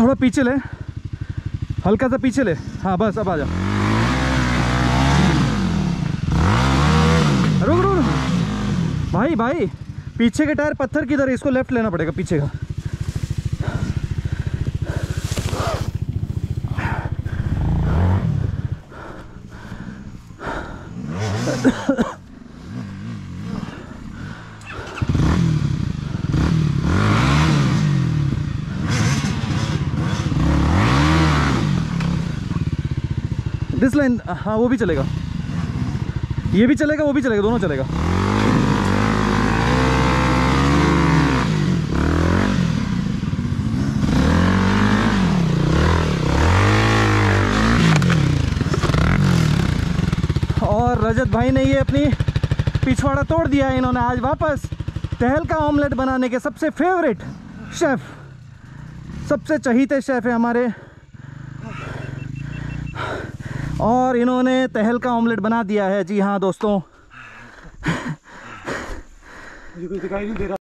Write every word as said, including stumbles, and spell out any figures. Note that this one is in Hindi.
थोड़ा पीछे ले, हल्का सा पीछे ले। हाँ बस, अब आ जा। रुक रुक भाई भाई, पीछे के टायर पत्थर किधर है? इसको लेफ्ट लेना पड़ेगा पीछे का। दिस लाइन, हाँ वो भी चलेगा, ये भी चलेगा, वो भी चलेगा, दोनों चलेगा। और रजत भाई ने ये अपनी पिछवाड़ा तोड़ दिया है इन्होंने। आज वापस तहलका ऑमलेट बनाने के सबसे फेवरेट शेफ, सबसे चहीते शेफ है हमारे, और इन्होंने तहलका ऑमलेट बना दिया है। जी हाँ दोस्तों, मुझे कुछ दिखाई नहीं दे रहा।